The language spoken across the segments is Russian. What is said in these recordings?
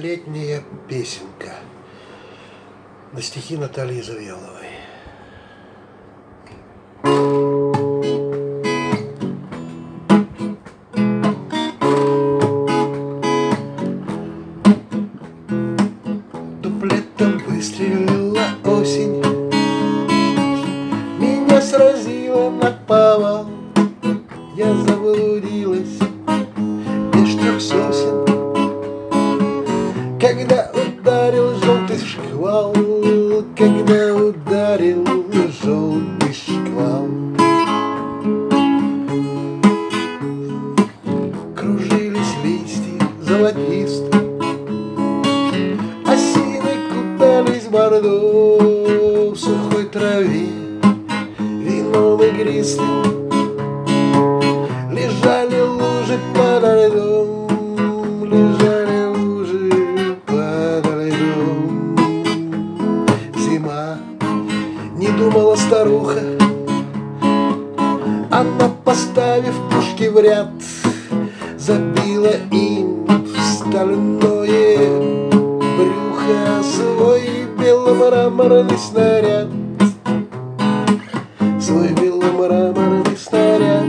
Летняя песенка на стихи Натальи Завьяловой. Дуплетом выстрелила осень, меня сразила наповал. Я заблудилась меж трех сосен, когда ударил желтый шквал, когда ударил желтый шквал. Кружились листья золотистые, осины купались в бордо, в сухой траве вином игристым лежали лужи подо льдом, лежали лужи подо льдом. Зима, не думала старуха, она, поставив пушки в ряд, забила им в стальное брюхо свой беломраморный снаряд, свой беломраморный снаряд.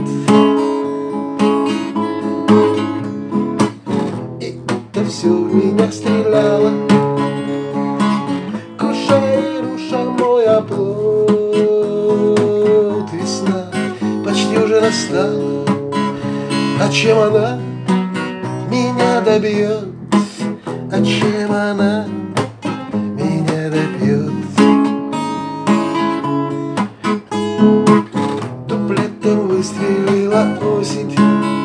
Все в меня стреляло, крушая и руша мой оплот. Весна почти уже настала, а чем она меня добьет? А чем она меня добьет? Дуплетом выстрелила осень,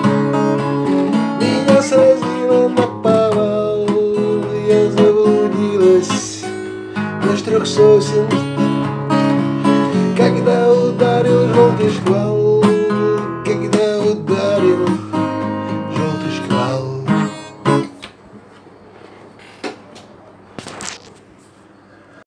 меня сразила наповал. Я заблудилась меж трех сосен, когда ударил желтый шквал.